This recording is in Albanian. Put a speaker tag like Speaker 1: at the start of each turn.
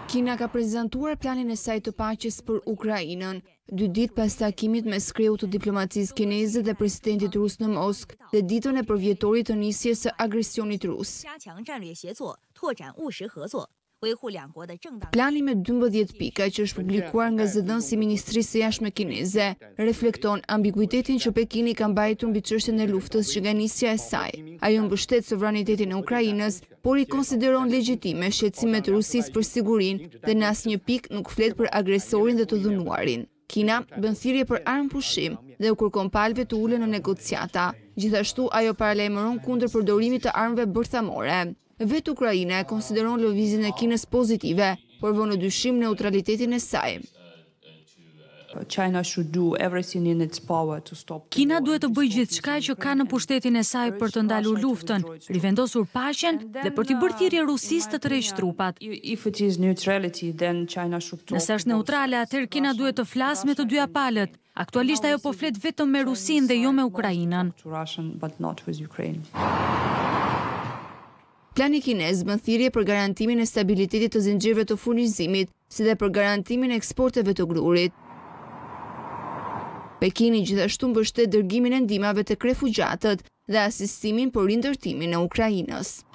Speaker 1: Kina ka prezantuar planin e saj të paqes për Ukrainën, 2 ditë pas takimit mes kreut të diplomacisë kineze dhe presidentit rus në Moskë dhe ditën e përvjetorit të nisjes së agresionit rus. Plani me 12 pika që është publikuar nga zëdhënësi i Ministrisë së Jashtme kineze reflekton ambiguitetin që Pekini ka mbajtur mbi çështjen e luftës që nga nisja e saj. Ajo mbështet sovranitetin e Ukrainës, por i konsideron legjitime shqetësimet e Rusisë për sigurinë dhe në asnjë pikë nuk flet për agresorin dhe të dhunuarin. Kina bën thirrje për armë pushim dhe u kërkon palëve të ulen në negociata. Gjithashtu ajo paralajmëron kundër përdorimit të armëve bërthamore. Vetë Ukraina e konsideron lëvizjen e Kinës pozitive, por vën në dyshim neutralitetin e saj.
Speaker 2: Kina duhet të bëjë gjithçka që ka në pushtetin e saj për të ndalur luftën, rivendosur paqen dhe për t'i bërë thirrje Rusisë të tërheqë trupat. Nëse është neutrale, atëherë Kina duhet të flasë me të dyja palët. Aktualisht ajo po flet vetëm me Rusinë dhe jo me Ukrainën.
Speaker 1: Plani kinez bën thirrje për garantimin e stabilitetit të zinxhirëve të furnizimit, si dhe për garantimin e eksporteve të grurit. Pekini gjithashtu mbështet dërgimin e ndihmave tek refugjatët dhe asistimin për rindërtimin e Ukrainës.